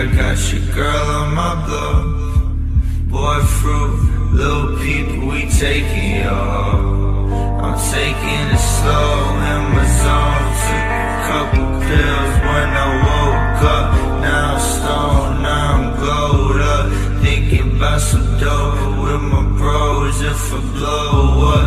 I got your girl on my blow. Boy fruit, little Peep, we taking y'all. I'm taking it slow in my zone. Took a couple pills when I woke up. Now I'm stoned, now I'm glowed up. Thinking about some dope with my bros. If I blow up,